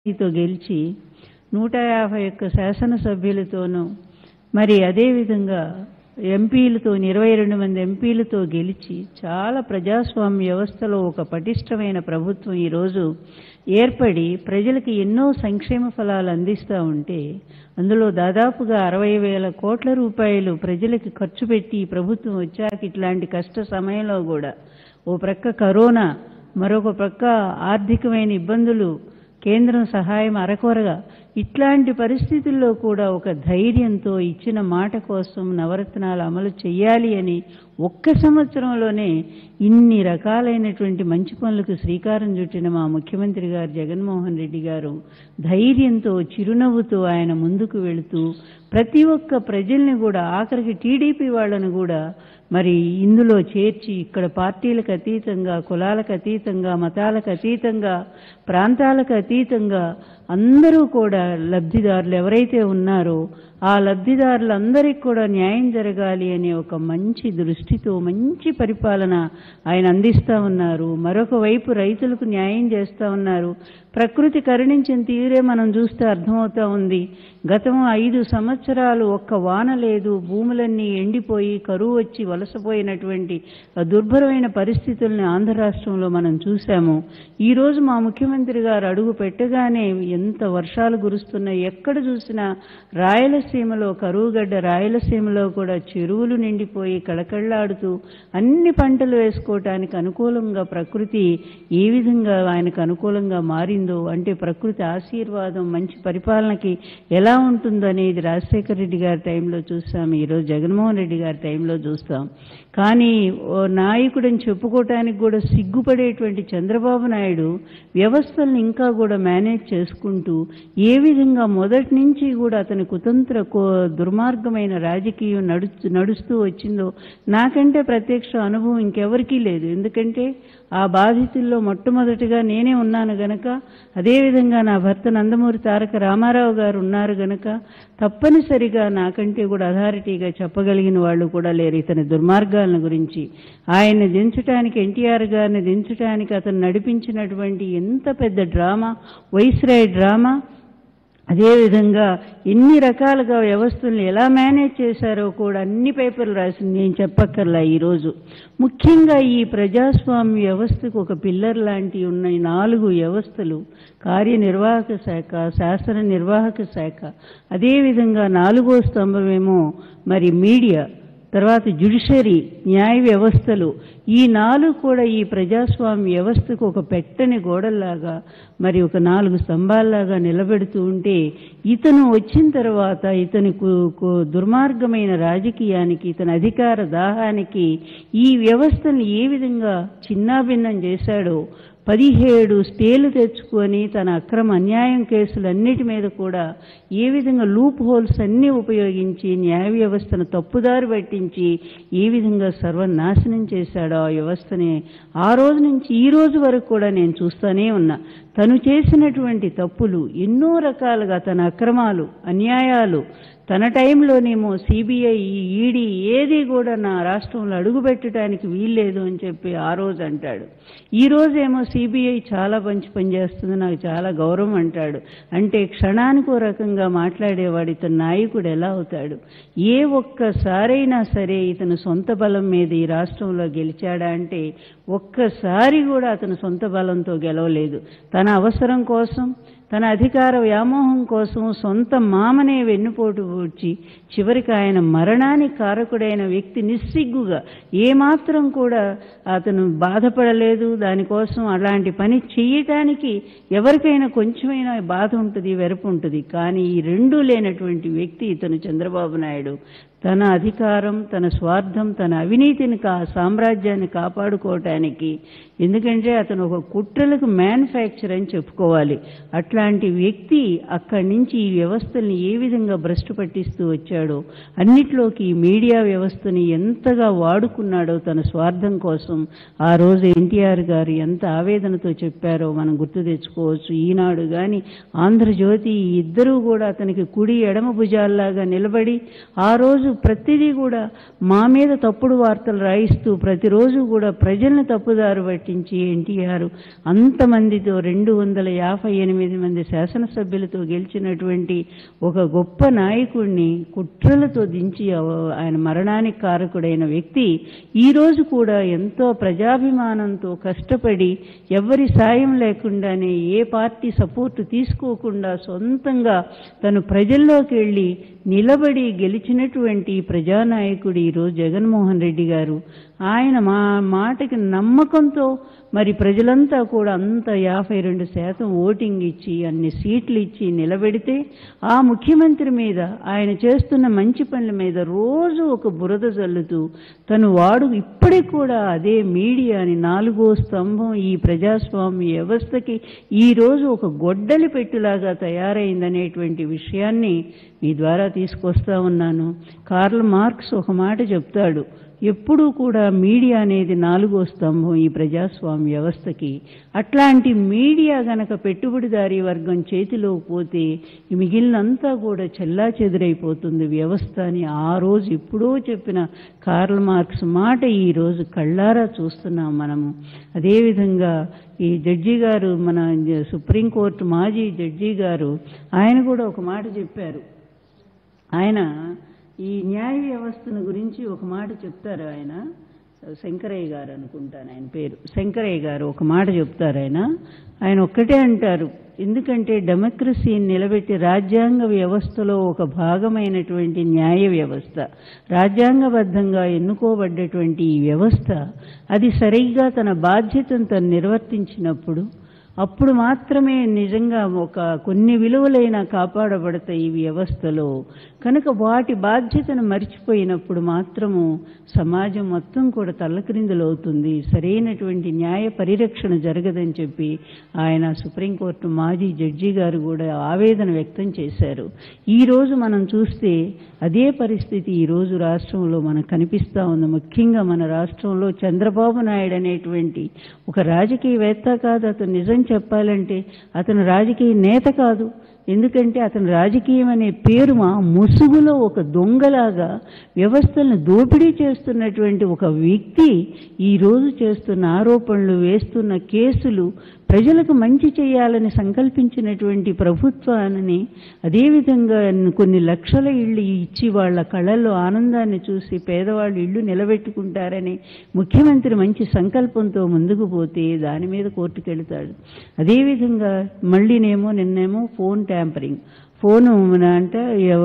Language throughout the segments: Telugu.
తో గెలిచి 151 శాసనసభ్యులతోనూ మరి అదేవిధంగా ఎంపీలతో 22 మంది ఎంపీలతో గెలిచి చాలా ప్రజాస్వామ్య వ్యవస్థలో ఒక పటిష్టమైన ప్రభుత్వం ఈరోజు ఏర్పడి ప్రజలకు ఎన్నో సంక్షేమ ఫలాలు అందిస్తూ ఉంటే అందులో దాదాపుగా 60,000 కోట్ల రూపాయలు ప్రజలకు ఖర్చు పెట్టి ప్రభుత్వం వచ్చాక ఇట్లాంటి కష్ట సమయంలో కూడా ఓ ప్రక్క కరోనా మరొక ప్రక్క ఆర్థికమైన ఇబ్బందులు కేంద్రం సహాయం అరకొరగా ఇట్లాంటి పరిస్థితుల్లో కూడా ఒక ధైర్యంతో ఇచ్చిన మాట కోసం నవరత్నాలు అమలు చేయాలి అని ఒక్క సంవత్సరంలోనే ఇన్ని రకాలైనటువంటి మంచి పనులకు శ్రీకారం చుట్టిన మా ముఖ్యమంత్రి గారు జగన్మోహన్ రెడ్డి గారు ధైర్యంతో చిరునవ్వుతో ఆయన ముందుకు వెళుతూ ప్రతి ఒక్క ప్రజల్ని కూడా ఆఖరికి టీడీపీ వాళ్ళను కూడా మరి ఇందులో చేర్చి ఇక్కడ పార్టీలకు అతీతంగా కులాలకు అతీతంగా మతాలకు అతీతంగా ప్రాంతాలకు అతీతంగా అందరూ కూడా లబ్ధిదారులు ఎవరైతే ఉన్నారో ఆ లబ్ధిదారులందరికీ కూడా న్యాయం జరగాలి అనే ఒక మంచి దృష్టితో మంచి పరిపాలన ఆయన అందిస్తూ ఉన్నారు. మరొక వైపు రైతులకు న్యాయం చేస్తూ ఉన్నారు. ప్రకృతి కరుణించిన తీరే మనం చూస్తే అర్థమవుతా ఉంది. గతం 5 సంవత్సరాలు ఒక్క వాన లేదు, భూములన్నీ ఎండిపోయి కరువు వచ్చి వలసపోయినటువంటి దుర్భరమైన పరిస్థితుల్ని ఆంధ్ర రాష్ట్రంలో మనం చూసాము. ఈరోజు మా ముఖ్యమంత్రి గారు అడుగు పెట్టగానే ఎంత వర్షాలు కురుస్తున్నాయి. ఎక్కడ చూసినా రాయలసీమలో కరువుగడ్డ రాయలసీమలో కూడా చెరువులు నిండిపోయి కళకళలాడుతూ అన్ని పంటలు వేసుకోవటానికి అనుకూలంగా ప్రకృతి ఏ విధంగా ఆయనకు అనుకూలంగా మారిందో అంటే ప్రకృతి ఆశీర్వాదం మంచి పరిపాలనకి ఎలా ఉంటుందో అనేది రాజశేఖర రెడ్డి గారి టైంలో చూస్తాం, ఈరోజు జగన్మోహన్ రెడ్డి గారి టైంలో చూస్తాం. కానీ ఓ నాయకుడని చెప్పుకోవటానికి కూడా సిగ్గుపడేటువంటి చంద్రబాబు నాయుడు వ్యవస్థలను ఇంకా కూడా మేనేజ్ చేసుకుంటూ ఏ విధంగా మొదటి నుంచి కూడా అతని కుతంత్ర దుర్మార్గమైన రాజకీయం నడుస్తూ వచ్చిందో నాకంటే ప్రత్యక్ష అనుభవం ఇంకెవరికీ లేదు. ఎందుకంటే ఆ బాధితుల్లో మొట్టమొదటిగా నేనే ఉన్నాను గనక, అదేవిధంగా నా భర్త నందమూరి తారక రామారావు గారు ఉన్నారు గనక తప్పనిసరిగా నాకంటే కూడా అథారిటీగా చెప్పగలిగిన వాళ్ళు కూడా లేరు ఇతని దుర్మార్గాలను గురించి. ఆయన్ని దించడానికి ఎన్టీఆర్ గారిని దించడానికి అతను నడిపించినటువంటి ఎంత పెద్ద డ్రామా, వైస్రాయ్ డ్రామా, అదేవిధంగా ఎన్ని రకాలుగా వ్యవస్థలను ఎలా మేనేజ్ చేశారో కూడా అన్ని పేపర్లు రాసింది, నేను చెప్పక్కర్లా. ఈరోజు ముఖ్యంగా ఈ ప్రజాస్వామ్య వ్యవస్థకు ఒక పిల్లర్ లాంటి ఉన్న 4 వ్యవస్థలు, కార్యనిర్వాహక శాఖ, శాసన నిర్వాహక శాఖ, అదేవిధంగా 4వ స్తంభమేమో మరి మీడియా, తర్వాత జ్యుడిషరీ న్యాయ వ్యవస్థలు, ఈ 4 కూడా ఈ ప్రజాస్వామ్య వ్యవస్థకు ఒక పెట్టని గోడల్లాగా మరి ఒక 4 స్తంభాల్లాగా నిలబెడుతూ ఉంటే ఇతను వచ్చిన తర్వాత ఇతని దుర్మార్గమైన రాజకీయానికి, ఇతని అధికార దాహానికి ఈ వ్యవస్థను ఏ విధంగా చిన్నాభిన్నం చేశాడో 17 స్టేలు తెచ్చుకొని తన అక్రమ అన్యాయం కేసులన్నిటి మీద కూడా ఏ విధంగా లూప్ హోల్స్ అన్నీ ఉపయోగించి న్యాయ వ్యవస్థను తప్పుదారి పట్టించి ఏ విధంగా సర్వనాశనం చేశాడో ఆ వ్యవస్థని ఆ రోజు నుంచి ఈ రోజు వరకు కూడా నేను చూస్తూనే ఉన్నా. తను చేసినటువంటి తప్పులు ఎన్నో రకాలుగా, తన అక్రమాలు అన్యాయాలు, తన టైంలోనేమో సిబిఐ ఈడీ ఏది కూడా నా రాష్ట్రంలో అడుగుపెట్టడానికి వీల్లేదు అని చెప్పి ఆ రోజు అంటాడు. ఈ రోజేమో సిబిఐ చాలా మంచి పని చేస్తుంది, నాకు చాలా గౌరవం అంటాడు. అంటే క్షణానికి ఓ రకంగా మాట్లాడేవాడు ఇతను నాయకుడు ఎలా అవుతాడు? ఏ ఒక్కసారైనా సరే ఇతను సొంత బలం మీద ఈ రాష్ట్రంలో గెలిచాడా అంటే ఒక్కసారి కూడా అతను సొంత బలంతో గెలవలేదు. తన అవసరం కోసం, తన అధికార వ్యామోహం కోసం సొంత మామనే వెన్నుపోటు పూడ్చి చివరికి ఆయన మరణానికి కారకుడైన వ్యక్తి నిస్సిగ్గుగా ఏమాత్రం కూడా అతను బాధపడలేదు. దానికోసం అలాంటి పని చేయటానికి ఎవరికైనా కొంచెమైనా బాధ ఉంటుంది, వెరపు ఉంటుంది. కానీ ఈ రెండూ లేనటువంటి వ్యక్తి ఇతను చంద్రబాబు నాయుడు. తన అధికారం, తన స్వార్థం, తన అవినీతిని సామ్రాజ్యాన్ని కాపాడుకోవటానికి, ఎందుకంటే అతను ఒక కుట్రలకు మ్యానుఫ్యాక్చర్ అని చెప్పుకోవాలి. అట్లాంటి వ్యక్తి అక్కడి నుంచి ఈ వ్యవస్థల్ని ఏ విధంగా భ్రష్టు పట్టిస్తూ వచ్చాడో, అన్నిట్లోకి ఈ మీడియా వ్యవస్థని ఎంతగా వాడుకున్నాడో తన స్వార్థం కోసం ఆ రోజు ఎన్టీఆర్ గారు ఎంత ఆవేదనతో చెప్పారో మనం గుర్తు తెచ్చుకోవచ్చు. ఈనాడు కానీ ఆంధ్రజ్యోతి ఇద్దరూ కూడా అతనికి కుడి ఎడమ భుజాల్లాగా నిలబడి ఆ రోజు రోజు ప్రతిదీ కూడా మా మీద తప్పుడు వార్తలు రాయిస్తూ ప్రతిరోజు కూడా ప్రజల్ని తప్పుదారు పట్టించి ఎన్టీఆర్ అంతమందితో 258 మంది శాసనసభ్యులతో గెలిచినటువంటి ఒక గొప్ప నాయకుడిని కుట్రలతో దించి ఆయన మరణానికి కారకుడైన వ్యక్తి ఈరోజు కూడా ఎంతో ప్రజాభిమానంతో కష్టపడి ఎవరి సాయం లేకుండానే ఏ పార్టీ సపోర్టు తీసుకోకుండా సొంతంగా తను ప్రజల్లోకి వెళ్ళి నిలబడి గెలిచినటువంటి ప్రజానాయకుడు ఈరోజు జగన్మోహన్ రెడ్డి గారు. ఆయన మా మాటకి నమ్మకంతో మరి ప్రజలంతా కూడా అంత 52% ఓటింగ్ ఇచ్చి అన్ని సీట్లు ఇచ్చి నిలబెడితే ఆ ముఖ్యమంత్రి మీద ఆయన చేస్తున్న మంచి పనుల మీద రోజు ఒక బురద జల్లుతూ తను ఇప్పటికి కూడా అదే మీడియాని 4వ స్తంభం ఈ ప్రజాస్వామ్య వ్యవస్థకి ఈరోజు ఒక గొడ్డలి పెట్టులాగా తయారైందనేటువంటి విషయాన్ని మీ ద్వారా తీసుకొస్తా ఉన్నాను. కార్ల్ మార్క్స్ ఒక మాట చెప్తాడు, ఎప్పుడూ కూడా మీడియా అనేది 4వ స్తంభం ఈ ప్రజాస్వామ్య వ్యవస్థకి. అట్లాంటి మీడియా గనక పెట్టుబడిదారీ వర్గం చేతిలో పోతే మిగిలినంతా కూడా చెల్లాచెదురైపోతుంది వ్యవస్థ అని ఆ రోజు ఎప్పుడో చెప్పిన కార్ల్ మార్క్స్ మాట ఈరోజు కళ్ళారా చూస్తున్నాం మనము. అదేవిధంగా ఈ జడ్జి గారు, మన సుప్రీంకోర్టు మాజీ జడ్జి గారు, ఆయన కూడా ఒక మాట చెప్పారు. ఆయన ఈ న్యాయ వ్యవస్థను గురించి ఒక మాట చెప్తారు. ఆయన శంకరయ్య గారు అనుకుంటాను ఆయన పేరు, శంకరయ్య గారు ఒక మాట చెప్తారు. ఆయన ఒక్కటే అంటారు, ఎందుకంటే డెమోక్రసీని నిలబెట్టి రాజ్యాంగ వ్యవస్థలో ఒక భాగమైనటువంటి న్యాయ వ్యవస్థ, రాజ్యాంగబద్ధంగా ఎన్నుకోబడ్డటువంటి ఈ వ్యవస్థ అది సరిగ్గా తన బాధ్యతను తను నిర్వర్తించినప్పుడు అప్పుడు మాత్రమే నిజంగా కొన్ని విలువలైనా కాపాడబడతాయి ఈ వ్యవస్థలో. కనుక వాటి బాధ్యతను మర్చిపోయినప్పుడు మాత్రము సమాజం మొత్తం కూడా తల్లక్రిందులవుతుంది, సరైనటువంటి న్యాయ పరిరక్షణ జరగదని చెప్పి ఆయన సుప్రీంకోర్టు మాజీ జడ్జి గారు కూడా ఆవేదన వ్యక్తం చేశారు. ఈరోజు మనం చూస్తే అదే పరిస్థితి ఈరోజు రాష్ట్రంలో మనకు కనిపిస్తూ ఉంది. ముఖ్యంగా మన రాష్ట్రంలో చంద్రబాబు నాయుడు అనేటువంటి ఒక రాజకీయవేత్త కాదు, అతను నిజం చెప్పాలంటే అతను రాజకీయ నేత కాదు. ఎందుకంటే అతను రాజకీయం అనే పేరు ముసుగులో ఒక దొంగలాగా వ్యవస్థలను దోపిడీ చేస్తున్నటువంటి ఒక వ్యక్తి ఈరోజు చేస్తున్న ఆరోపణలు, వేస్తున్న కేసులు, ప్రజలకు మంచి చేయాలని సంకల్పించినటువంటి ప్రభుత్వాన్ని అదేవిధంగా కొన్ని లక్షల ఇళ్ళు ఇచ్చి వాళ్ళ కళల్లో ఆనందాన్ని చూసి పేదవాళ్ళు ఇళ్ళు నిలబెట్టుకుంటారని ముఖ్యమంత్రి మంచి సంకల్పంతో ముందుకు పోతే దాని మీద కోర్టుకెళ్తాడు. అదేవిధంగా నిన్నేమో ఫోన్ ట్యాంపరింగ్, ఫోను అంటే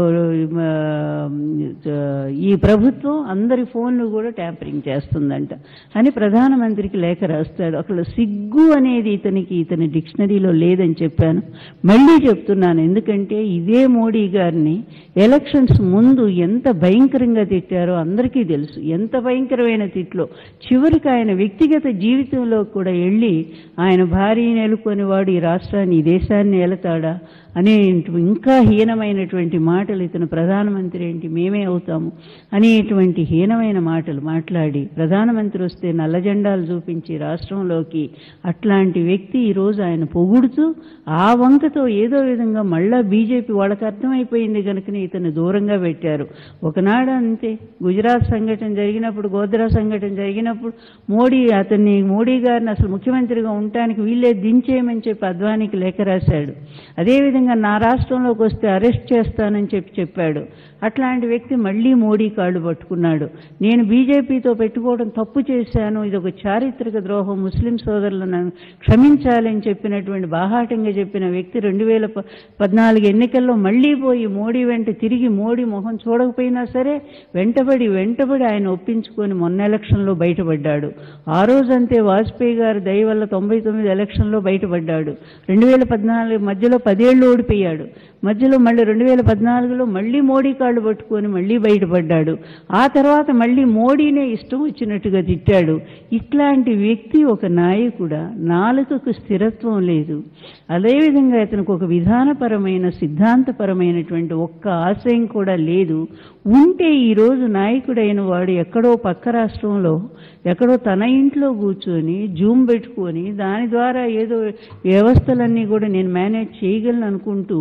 ఈ ప్రభుత్వం అందరి ఫోన్లు కూడా ట్యాంపరింగ్ చేస్తుందంట అని ప్రధానమంత్రికి లేఖ రాస్తాడు. అసలు సిగ్గు అనేది ఇతని డిక్షనరీలో లేదని చెప్పాను, మళ్ళీ చెప్తున్నాను. ఎందుకంటే ఇదే మోడీ గారిని ఎలక్షన్స్ ముందు ఎంత భయంకరంగా తిట్టారో అందరికీ తెలుసు. ఎంత భయంకరమైన తిట్లో చివరికి ఆయన వ్యక్తిగత జీవితంలో కూడా వెళ్ళి ఆయన భార్యని ఎలుకొని వాడు ఈ రాష్ట్రాన్ని ఈ దేశాన్ని ఏలతాడా అనే ఇంకా హీనమైనటువంటి మాటలు, ఇతను ప్రధానమంత్రి ఏంటి మేమే అవుతాము అనేటువంటి హీనమైన మాటలు మాట్లాడి ప్రధానమంత్రి వస్తే నల్ల జెండాలు చూపించి రాష్ట్రంలోకి అట్లాంటి వ్యక్తి ఈరోజు ఆయన పొగుడుతూ ఆ వంకతో ఏదో విధంగా మళ్ళా బీజేపీ వాళ్ళకి అర్థమైపోయింది కనుకనే ఇతను దూరంగా పెట్టారు. ఒకనాడు అంతే, గుజరాత్ సంఘటన జరిగినప్పుడు, గోద్రా సంఘటన జరిగినప్పుడు మోడీ గారిని అసలు ముఖ్యమంత్రిగా ఉండటానికి వీళ్ళే దించేయమని చెప్పి అద్వానీకి లేఖ రాశాడు. అదేవిధంగా నా రాష్ట్రంలోకి వస్తే అరెస్ట్ చేస్తానని చెప్పాడు. అట్లాంటి వ్యక్తి మళ్ళీ మోడీ కాళ్ళు పట్టుకున్నాడు. నేను బీజేపీతో పెట్టుకోవడం తప్పు చేశాను, ఇది ఒక చారిత్రక ద్రోహం, ముస్లిం సోదరులను క్షమించాలని చెప్పినటువంటి బాహాటంగా చెప్పిన వ్యక్తి 2014 ఎన్నికల్లో మళ్ళీ పోయి మోడీ వెంట తిరిగి మోడీ మొహం చూడకపోయినా సరే వెంటబడి ఆయన ఒప్పించుకొని మొన్న ఎలక్షన్లో బయటపడ్డాడు. ఆ రోజంతే వాజ్పేయి గారు దయ వల్ల 99 ఎలక్షన్లో బయటపడ్డాడు. 2014 మధ్యలో 10 ఏళ్ళు ఓడిపోయాడు. మధ్యలో మళ్ళీ 2014లో మళ్ళీ మోడీ కాళ్ళు పట్టుకొని మళ్ళీ బయటపడ్డాడు. ఆ తర్వాత మళ్ళీ మోడీనే ఇష్టం వచ్చినట్టుగా తిట్టాడు. ఇట్లాంటి వ్యక్తి ఒక నాయకుడా? నాలుకకు స్థిరత్వం లేదు. అదేవిధంగా ఇతనికి ఒక విధానపరమైన సిద్ధాంతపరమైనటువంటి ఒక్క ఆశయం కూడా లేదు. ఉంటే ఈరోజు నాయకుడైన వాడు ఎక్కడో పక్క రాష్ట్రంలో ఎక్కడో తన ఇంట్లో కూర్చొని జూమ్ పెట్టుకొని దాని ద్వారా ఏదో వ్యవస్థలన్నీ కూడా నేను మేనేజ్ చేయగలను అనుకుంటూ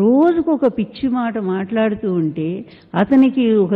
రోజుకొక పిచ్చి మాట మాట్లాడుతూ ఉంటే అతనికి ఒక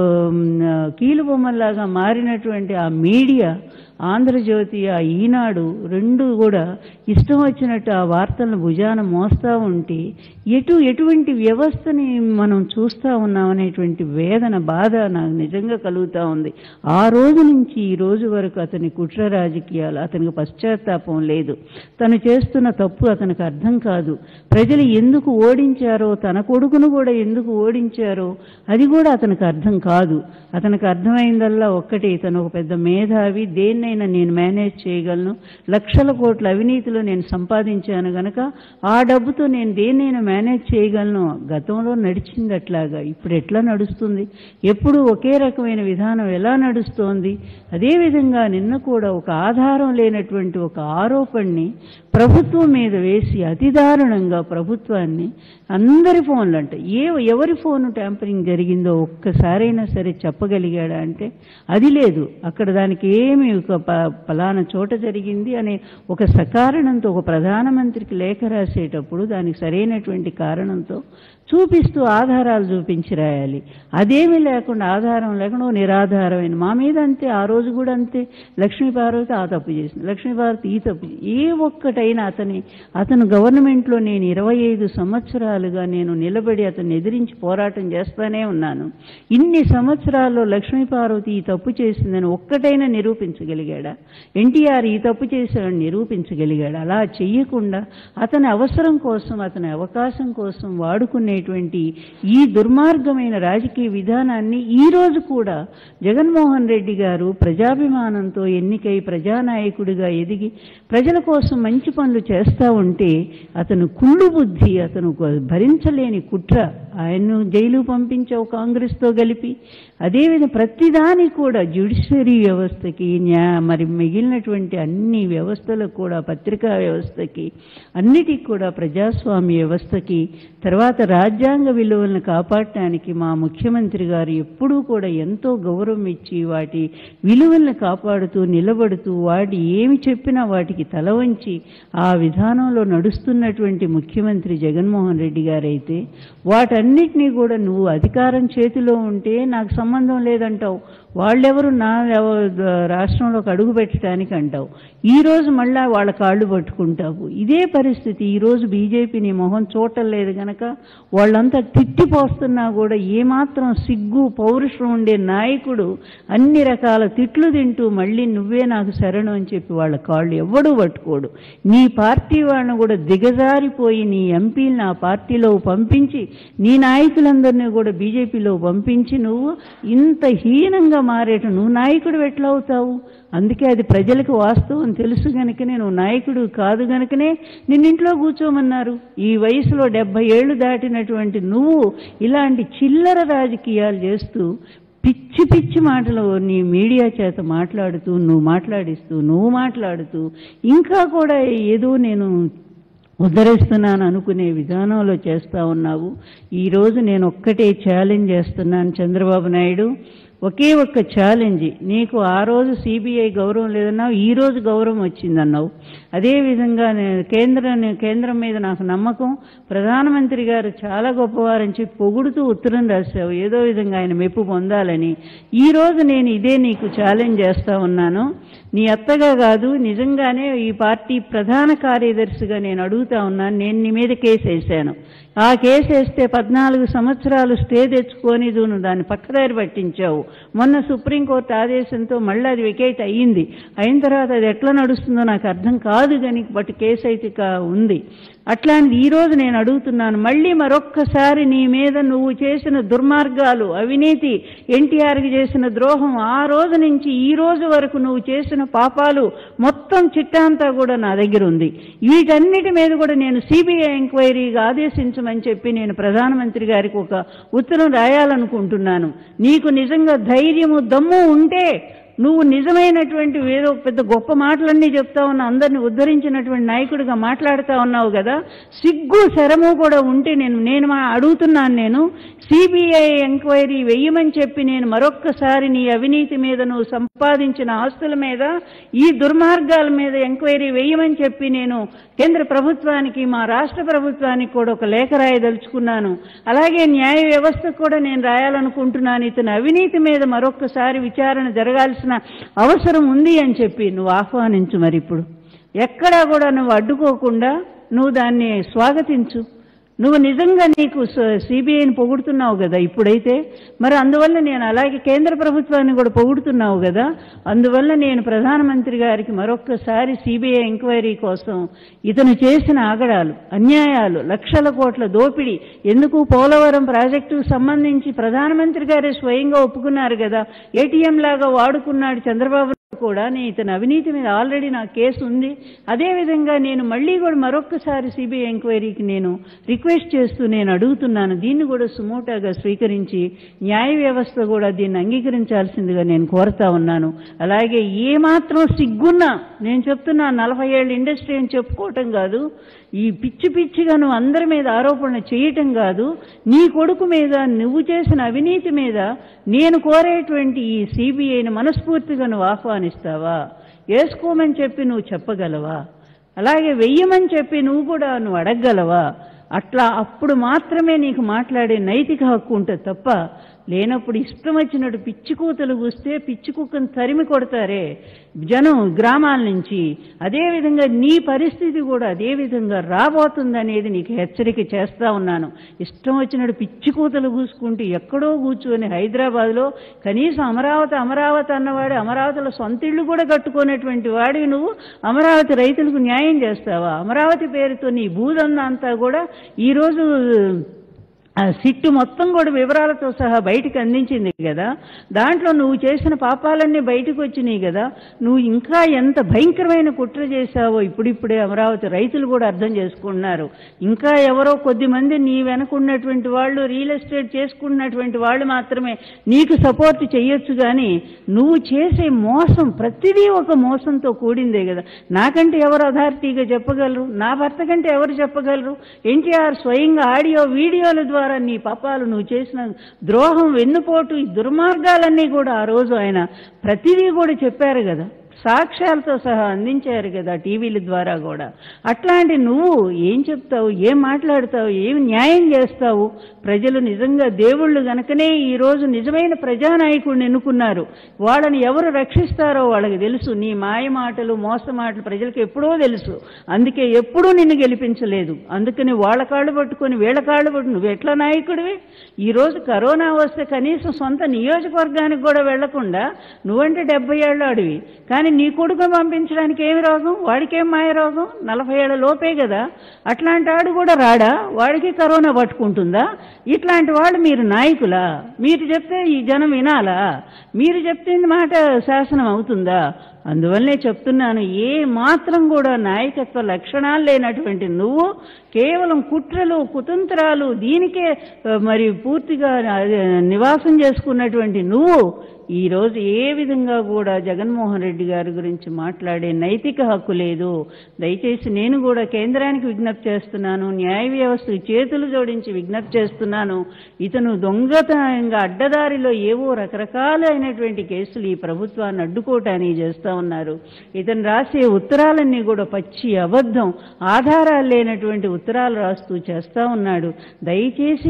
కీలుబొమ్మలాగా మారినటువంటి ఆ మీడియా, ఆంధ్రజ్యోతి, ఆ ఈనాడు రెండు కూడా ఇష్టం వచ్చినట్టు ఆ వార్తలను భుజాన మోస్తూ ఉంటే ఎటువంటి వ్యవస్థని మనం చూస్తూ ఉన్నామనేటువంటి వేదన, బాధ నాకు నిజంగా కలుగుతూ ఉంది. ఆ రోజు నుంచి ఈ రోజు వరకు అతని కుట్ర రాజకీయాలు, అతనికి పశ్చాత్తాపం లేదు. తను చేస్తున్న తప్పు అతనికి అర్థం కాదు. ప్రజలు ఎందుకు ఓడించారో, తన కొడుకును కూడా ఎందుకు ఓడించారో అది కూడా అతనికి అర్థం కాదు. అతనికి అర్థమైందల్లా ఒక్కటే, తను ఒక పెద్ద మేధావి, దేన్నైనా నేను మేనేజ్ చేయగలను, లక్షల కోట్ల అవినీతిలో నేను సంపాదించాను గనక ఆ డబ్బుతో నేను దేన్నైనా మేనేజ్ చేయగలను. గతంలో నడిచింది అట్లాగా, ఇప్పుడు ఎట్లా నడుస్తుంది? ఎప్పుడు ఒకే రకమైన విధానం ఎలా నడుస్తోంది? అదేవిధంగా నిన్న కూడా ఒక ఆధారం లేనటువంటి ఒక ఆరోపణని ప్రభుత్వం మీద వేసి అతి దారుణంగా ప్రభుత్వాన్ని, అందరి ఫోన్లు అంటే ఎవరి ఫోను ట్యాంపరింగ్ జరిగిందో ఒక్కసారైనా సరే చెప్పగలిగాడా అంటే అది లేదు. అక్కడ దానికి ఏమి పలానా చోట జరిగింది అనే ఒక సకారణంతో, ఒక ప్రధానమంత్రికి లేఖ రాసేటప్పుడు దానికి సరైనటువంటి కారణంతో చూపిస్తూ ఆధారాలు చూపించి రాయాలి. అదేమీ లేకుండా, ఆధారం లేకుండా నిరాధారమైన మా మీద అంతే. ఆ రోజు కూడా అంతే. లక్ష్మీపార్వతి ఆ తప్పు చేసింది, లక్ష్మీపార్వతి ఈ తప్పు, ఏ ఒక్కటైనా అతను గవర్నమెంట్లో నేను 25 సంవత్సరాలుగా నేను నిలబడి అతన్ని ఎదిరించి పోరాటం చేస్తానే ఉన్నాను. ఇన్ని సంవత్సరాల్లో లక్ష్మీపార్వతి ఈ తప్పు చేసిందని ఒక్కటైనా నిరూపించగలిగాడా? ఎన్టీఆర్ ఈ తప్పు చేశాడని నిరూపించగలిగాడా? అలా చెయ్యకుండా అతని అవసరం కోసం, అతని అవకాశం కోసం వాడుకునేటువంటి ఈ దుర్మార్గమైన రాజకీయ విధానాన్ని ఈరోజు కూడా జగన్మోహన్ రెడ్డి గారు ప్రజాభిమానంతో ఎన్నికై ప్రజానాయకుడిగా ఎదిగి ప్రజల కోసం మంచి పనులు చేస్తూ ఉంటే అతను కుళ్ళు బుద్ధి, అతను భరించలేని కుట్ర, ఆయన్ను జైలు పంపించావు కాంగ్రెస్తో కలిపి. అదేవిధంగా ప్రతిదానికి కూడా జ్యుడిషియరీ వ్యవస్థకి, మరి మిగిలినటువంటి అన్ని వ్యవస్థలకు కూడా, పత్రికా వ్యవస్థకి, అన్నిటికి కూడా, ప్రజాస్వామ్య వ్యవస్థకి, తర్వాత రాజ్యాంగ విలువలను కాపాడటానికి మా ముఖ్యమంత్రి గారు ఎప్పుడూ కూడా ఎంతో గౌరవం ఇచ్చి వాటి విలువలను కాపాడుతూ నిలబడుతూ వాటి ఏమి చెప్పినా వాటికి తల వంచి ఆ విధానంలో నడుస్తున్నటువంటి ముఖ్యమంత్రి జగన్మోహన్ రెడ్డి గారైతే వాటన్నిటినీ కూడా నువ్వు అధికారం చేతిలో ఉంటే నాకు సంబంధం లేదంటావు, వాళ్ళెవరు నా రాష్ట్రంలోకి అడుగు పెట్టడానికి అంటావు. ఈరోజు మళ్ళా వాళ్ళ కాళ్ళు పట్టుకుంటావు. ఇదే పరిస్థితి. ఈరోజు బీజేపీని మొహం చూడలేదు గనక వాళ్ళంతా తిట్టిపోస్తున్నా కూడా ఏమాత్రం సిగ్గు పౌరుషం ఉండే నాయకుడు అన్ని రకాల తిట్లు తింటూ మళ్ళీ నువ్వే నాకు శరణు అని చెప్పి వాళ్ళ కాళ్ళు ఎవ్వడూ పట్టుకోడు. నీ పార్టీ వాళ్ళను కూడా దిగజారిపోయి నీ ఎంపీలను ఆ పార్టీలో పంపించి, నీ నాయకులందరినీ కూడా బీజేపీలో పంపించి నువ్వు ఇంత హీనంగా మారేట నువ్వు నాయకుడు ఎట్లా అవుతావు? అందుకే అది ప్రజలకు వాస్తవం తెలుసు గనుకనే, నువ్వు నాయకుడు కాదు గనుకనే నిన్నింట్లో కూర్చోమన్నారు. ఈ వయసులో 70 ఏళ్ళు దాటినటువంటి నువ్వు ఇలాంటి చిల్లర రాజకీయాలు చేస్తూ పిచ్చి పిచ్చి మాటలు నీ మీడియా చేత మాట్లాడుతూ, నువ్వు మాట్లాడుతూ ఇంకా కూడా ఏదో నేను ఉద్ధరిస్తున్నాను అనుకునే విధానంలో చేస్తూ ఉన్నావు. ఈరోజు నేను ఒక్కటే ఛాలెంజ్ చేస్తున్నాను చంద్రబాబు నాయుడు, ఒకే ఒక్క ఛాలెంజ్. నీకు ఆ రోజు సిబిఐ గౌరవం లేదన్నావు, ఈ రోజు గౌరవం వచ్చిందన్నావు. అదేవిధంగా కేంద్రం మీద నాకు నమ్మకం, ప్రధానమంత్రి గారు చాలా గొప్పవారని చెప్పి పొగుడుతూ ఉత్తరం రాశావు, ఏదో విధంగా ఆయన మెప్పు పొందాలని. ఈరోజు నేను ఇదే నీకు ఛాలెంజ్ చేస్తూ ఉన్నాను. నీ అత్తగా కాదు, నిజంగానే ఈ పార్టీ ప్రధాన కార్యదర్శిగా నేను అడుగుతా ఉన్నాను. నేను నీ మీద కేసు వేశాను. ఆ కేసు వేస్తే 14 సంవత్సరాలు స్టే తెచ్చుకొని దాన్ని పక్కదారి పట్టించావు. మొన్న సుప్రీంకోర్టు ఆదేశంతో మళ్ళీ అది వెకేట్ అయ్యింది. అయిన తర్వాత అది ఎట్లా నడుస్తుందో నాకు అర్థం కాదు కానీ బట్ కేసు అయితే ఉంది. అట్లాంటి ఈరోజు నేను అడుగుతున్నాను, మళ్ళీ మరొక్కసారి నీ మీద నువ్వు చేసిన దుర్మార్గాలు, అవినీతి, ఎన్టీఆర్కి చేసిన ద్రోహం, ఆ రోజు నుంచి ఈ రోజు వరకు నువ్వు చేసిన పాపాలు మొత్తం చిట్టా కూడా నా దగ్గర ఉంది. వీటన్నిటి మీద కూడా నేను సిబిఐ ఎంక్వైరీగా ఆదేశించమని చెప్పి నేను ప్రధానమంత్రి గారికి ఒక ఉత్తరం రాయాలనుకుంటున్నాను. నీకు నిజంగా ధైర్యము దమ్ము ఉంటే నువ్వు నిజమైనటువంటి ఏదో పెద్ద గొప్ప మాటలన్నీ చెప్తా ఉన్నావు, అందరిని ఉద్ధరించినటువంటి నాయకుడిగా మాట్లాడుతూ ఉన్నావు కదా, సిగ్గు శరము కూడా ఉంటే నేను అడుగుతున్నాను. నేను సిబిఐ ఎంక్వైరీ వెయ్యమని చెప్పి నేను మరొక్కసారి నీ అవినీతి మీద, నువ్వు సంపాదించిన ఆస్తుల మీద, ఈ దుర్మార్గాల మీద ఎంక్వైరీ వెయ్యమని చెప్పి నేను కేంద్ర ప్రభుత్వానికి, మా రాష్ట్ర ప్రభుత్వానికి కూడా ఒక లేఖ రాయదలుచుకున్నాను. అలాగే న్యాయ వ్యవస్థకు కూడా నేను రాయాలనుకుంటున్నాను. ఇతని అవినీతి మీద మరొక్కసారి విచారణ జరగాల్సిన అవసరం ఉంది అని చెప్పి నువ్వు ఆహ్వానించు. మరి ఇప్పుడు ఎక్కడా కూడా నువ్వు అడ్డుకోకుండా నువ్వు దాన్ని స్వాగతించు. నువ్వు నిజంగా నీకు సిబిఐని పొగుడుతున్నావు కదా ఇప్పుడైతే, మరి అందువల్ల నేను అలాగే కేంద్ర ప్రభుత్వాన్ని కూడా పొగుడుతున్నావు కదా, అందువల్ల నేను ప్రధానమంత్రి గారికి మరొక్కసారి సిబిఐ ఎంక్వైరీ కోసం ఇతను చేసిన ఆగడాలు, అన్యాయాలు, లక్షల కోట్ల దోపిడీ, ఎందుకు పోలవరం ప్రాజెక్టుకు సంబంధించి ప్రధానమంత్రి గారే స్వయంగా ఒప్పుకున్నారు కదా, ఏటీఎం లాగా వాడుకున్నాడు చంద్రబాబు కూడా. ఇతని అవినీతి మీద ఆల్రెడీ నా కేసు ఉంది. అదేవిధంగా నేను మళ్ళీ కూడా మరొక్కసారి సిబిఐ ఎంక్వైరీకి నేను రిక్వెస్ట్ చేస్తూ నేను అడుగుతున్నాను. దీన్ని కూడా సుమోటాగా స్వీకరించి న్యాయ వ్యవస్థ కూడా దీన్ని అంగీకరించాల్సిందిగా నేను కోరుతా ఉన్నాను. అలాగే ఏమాత్రం సిగ్గున్నా నేను చెప్తున్నా, 40 ఏళ్ళ ఇండస్ట్రీ అని చెప్పుకోవటం కాదు, ఈ పిచ్చి పిచ్చిగా నువ్వు అందరి మీద ఆరోపణ చేయటం కాదు, నీ కొడుకు మీద నువ్వు చేసిన అవినీతి మీద నేను కోరేటువంటి ఈ సిబిఐని మనస్ఫూర్తిగా నువ్వు ఆహ్వానిస్తావా? వేసుకోమని చెప్పి నువ్వు చెప్పగలవా? అలాగే వెయ్యమని చెప్పి నువ్వు అడగగలవా? అట్లా అప్పుడు మాత్రమే నీకు మాట్లాడే నైతిక హక్కు ఉంటుంది తప్ప లేనప్పుడు ఇష్టం వచ్చినట్టు పిచ్చి కూతలు కూస్తే పిచ్చి కుక్కను తరిమి కొడతారే జనం గ్రామాల నుంచి. అదేవిధంగా నీ పరిస్థితి కూడా అదేవిధంగా రాబోతుందనేది నీకు హెచ్చరిక చేస్తా ఉన్నాను. ఇష్టం వచ్చినట్టు పిచ్చి కూతలు కూసుకుంటూ ఎక్కడో కూర్చొని హైదరాబాద్లో కనీసం అమరావతి అన్నవాడు అమరావతిలో సొంత ఇళ్ళు కూడా కట్టుకునేటువంటి వాడివి నువ్వు అమరావతి రైతులకు న్యాయం చేస్తావా? అమరావతి పేరుతో నీ భూదంతా కూడా ఈరోజు సిట్టు మొత్తం కూడా వివరాలతో సహా బయటికి అందించింది కదా. దాంట్లో నువ్వు చేసిన పాపాలన్నీ బయటకు వచ్చినాయి కదా. నువ్వు ఇంకా ఎంత భయంకరమైన కుట్ర చేశావో ఇప్పుడిప్పుడే అమరావతి రైతులు కూడా అర్థం చేసుకుంటున్నారు. ఇంకా ఎవరో కొద్దిమంది నీ వెనకున్నటువంటి వాళ్ళు, రియల్ ఎస్టేట్ చేసుకున్నటువంటి వాళ్ళు మాత్రమే నీకు సపోర్ట్ చేయొచ్చు. కానీ నువ్వు చేసే మోసం ప్రతిదీ ఒక మోసంతో కూడిందే కదా. నాకంటే ఎవరు అథారిటీగా చెప్పగలరు? నా భర్త కంటే ఎవరు చెప్పగలరు? ఎన్టీఆర్ స్వయంగా ఆడియో వీడియోల ద్వారా నీ పాపాలు, నువ్వు చేసిన ద్రోహం, వెన్నుపోటు, ఈ దుర్మార్గాలన్నీ కూడా ఆ రోజు ఆయన ప్రతిదీ కూడా చెప్పారు కదా, సాక్ష్యాలతో సహా అందించారు కదా టీవీల ద్వారా కూడా. అట్లాంటి నువ్వు ఏం చెప్తావు, ఏం మాట్లాడతావు, ఏం న్యాయం చేస్తావు? ప్రజలు నిజంగా దేవుళ్ళు గనకనే ఈరోజు నిజమైన ప్రజానాయకుడిని ఎన్నుకున్నారు. వాళ్ళని ఎవరు రక్షిస్తారో వాళ్ళకి తెలుసు. నీ మాయ మాటలు, మోస మాటలు ప్రజలకు ఎప్పుడో తెలుసు. అందుకే ఎప్పుడూ నిన్ను గెలిపించలేదు. అందుకని వాళ్ళ కాళ్ళు పట్టుకొని వీళ్ళ కాళ్ళు పట్టు నువ్వు ఎట్లా నాయకుడివి? ఈరోజు కరోనా వస్తే కనీసం సొంత నియోజకవర్గానికి కూడా వెళ్లకుండా నువ్వంటే 70 ఏళ్ళ అడివి, కానీ నీ కొడుకును పంపించడానికి ఏమి రోగం? వాడికేం మాయ రోగం? 40 ఏళ్ల లోపే కదా. అట్లాంటి వాడు కూడా రాడా? వాడికి కరోనా పట్టుకుంటుందా? ఇట్లాంటి వాళ్ళు మీరు నాయకులా? మీరు చెప్తే ఈ జనం వినాలా? మీరు చెప్తుంది మాట శాసనం అవుతుందా? అందువల్లనే చెప్తున్నాను, ఏ మాత్రం కూడా నాయకత్వ లక్షణాలు లేనటువంటి నువ్వు కేవలం కుట్రలు, కుతంత్రాలు, దీనికే మరి పూర్తిగా నివాసం చేసుకున్నటువంటి నువ్వు ఈరోజు ఏ విధంగా కూడా జగన్మోహన్ రెడ్డి గారి గురించి మాట్లాడే నైతిక హక్కు లేదు. దయచేసి నేను కూడా కేంద్రానికి విజ్ఞప్తి చేస్తున్నాను, న్యాయ వ్యవస్థకు చేతులు జోడించి విజ్ఞప్తి చేస్తున్నాను. ఇతను దొంగతనంగా అడ్డదారిలో ఏవో రకరకాలైనటువంటి కేసులు ఈ ప్రభుత్వాన్ని అడ్డుకోవటానికి చేస్తూ ఉన్నారు. ఇతను రాసే ఉత్తరాలన్నీ కూడా పచ్చి అబద్ధం, ఆధారాలు లేనటువంటి ఉత్తరాలు రాస్తూ చేస్తూ ఉన్నాడు. దయచేసి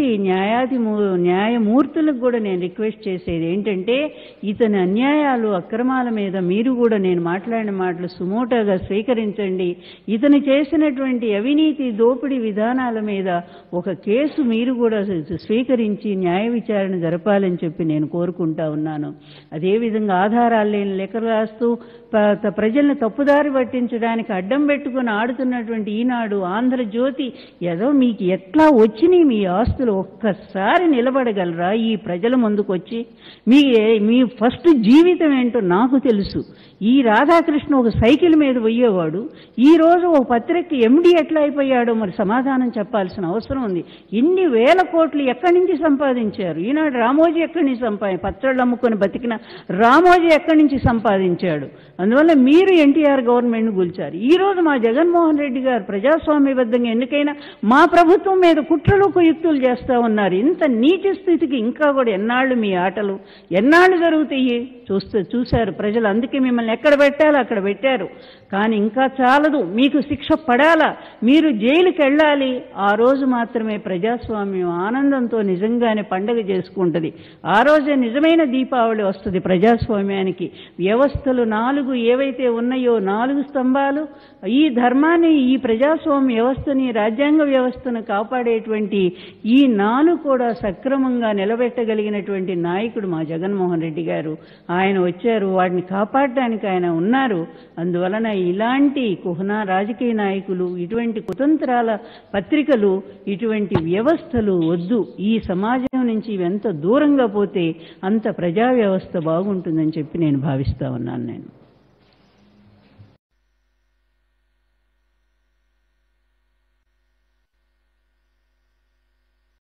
న్యాయమూర్తులకు కూడా నేను రిక్వెస్ట్ చేసేది ఏంటంటే, ఇతని అన్యాయాలు, అక్రమాల మీద మీరు కూడా నేను మాట్లాడిన మాటలు సుమోటోగా స్వీకరించండి. ఇతను చేసినటువంటి అవినీతి, దోపిడీ విధానాల మీద ఒక కేసు మీరు కూడా స్వీకరించి న్యాయ విచారణ జరపాలని చెప్పి నేను కోరుకుంటా ఉన్నాను. అదేవిధంగా ఆధారాలు లేని లెక్కలు రాస్తూ ప్రజలను తప్పుదారి పట్టించడానికి అడ్డం పెట్టుకుని ఆడుతున్నటువంటి ఈనాడు, ఆంధ్రజ్యోతి, ఏదో మీకు ఎట్లా వచ్చినాయి మీ ఆస్తులు? ఒక్కసారి నిలబడగలరా ఈ ప్రజల ముందుకు వచ్చి? మీ ఫస్ట్ జీవితం ఏంటో నాకు తెలుసు. ఈ రాధాకృష్ణ ఒక సైకిల్ మీద పోయేవాడు, ఈ రోజు ఒక పత్రిక ఎండి ఎట్లా అయిపోయాడో మరి సమాధానం చెప్పాల్సిన అవసరం ఉంది. ఇన్ని వేల కోట్లు ఎక్కడి నుంచి సంపాదించారు? ఈనాడు రామోజీ ఎక్కడి నుంచి పచ్చళ్ళు అమ్ముకొని బతికిన రామోజీ ఎక్కడి నుంచి సంపాదించాడు? అందువల్ల మీరు ఎన్టీఆర్ గవర్నమెంట్ను కూల్చారు. ఈరోజు మా జగన్మోహన్ రెడ్డి గారు ప్రజాస్వామ్యబద్ధంగా ఎన్నికైనా మా ప్రభుత్వం మీద కుట్రలు కుయుక్తులు చేస్తూ ఉన్నారు. ఇంత నీచ స్థితికి ఇంకా కూడా ఎన్నాళ్ళు మీ ఆటలు, ఎన్నాళ్ళు జరుగుతాయి చూశారు ప్రజలు. అందుకే మిమ్మల్ని ఎక్కడ పెట్టాలో అక్కడ పెట్టారు. కానీ ఇంకా చాలదు, మీకు శిక్ష పడాలా, మీరు జైలుకి వెళ్ళాలి. ఆ రోజు మాత్రమే ప్రజాస్వామ్యం ఆనందంతో నిజంగానే పండగ చేసుకుంటుంది. ఆ రోజే నిజమైన దీపావళి వస్తుంది ప్రజాస్వామ్యానికి. వ్యవస్థలు 4 ఏవైతే ఉన్నాయో 4 స్తంభాలు, ఈ ధర్మాన్ని, ఈ ప్రజాస్వామ్య వ్యవస్థని, రాజ్యాంగ వ్యవస్థను కాపాడేటువంటి ఈ 4 కూడా సక్రమంగా నిలబెట్టగలిగినటువంటి నాయకుడు మా జగన్మోహన్ రెడ్డి గారు. ఆయన వచ్చారు, వాటిని కాపాడడానికి ఆయన ఉన్నారు. అందువలన ఇలాంటి కుహనా రాజకీయ నాయకులు, ఇటువంటి కుతంత్రాల పత్రికలు, ఇటువంటి వ్యవస్థలు వద్దు. ఈ సమాజం నుంచి ఎంత దూరంగా పోతే అంత ప్రజా వ్యవస్థ బాగుంటుందని చెప్పి నేను భావిస్తా ఉన్నాను.